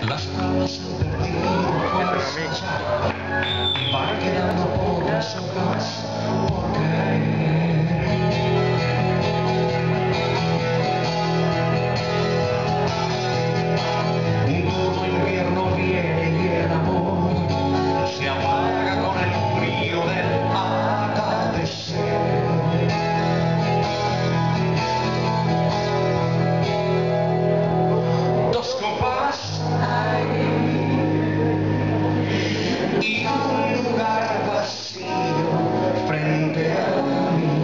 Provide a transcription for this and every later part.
Las pruebas han perdido fuerza y van quedando pocas hojas por caer. Un duro invierno viene y el amor se apaga con el frío del atardecer. Dos copas y un lugar vacío frente a mí.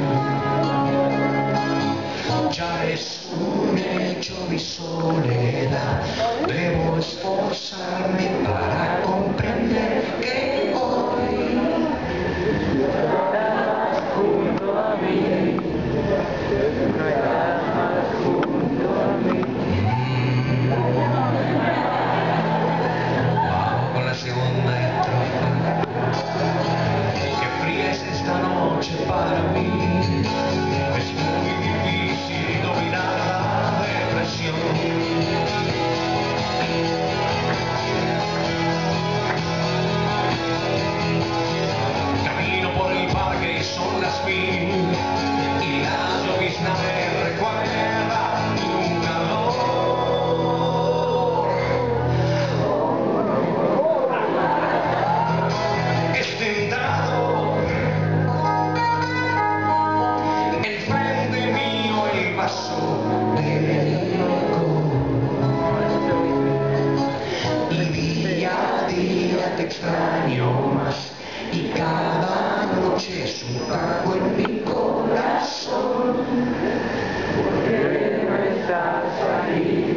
Ya es un hecho mi soledad, debo esforzarme para comprender que hoy junto a mí, no estás más junto a mí. Vamos con la segunda estrofa. Qué fría es esta noche para mí. Es muy difícil dominar la depresión. Camino por el parque y son las 1000 y la llovizna me recuerda tu calor. Es tentador enfrente mío el vaso del loco, y día a día te extraño más, y cada noche es un cargo en mi corazón. ¿Por qué no estás ahí?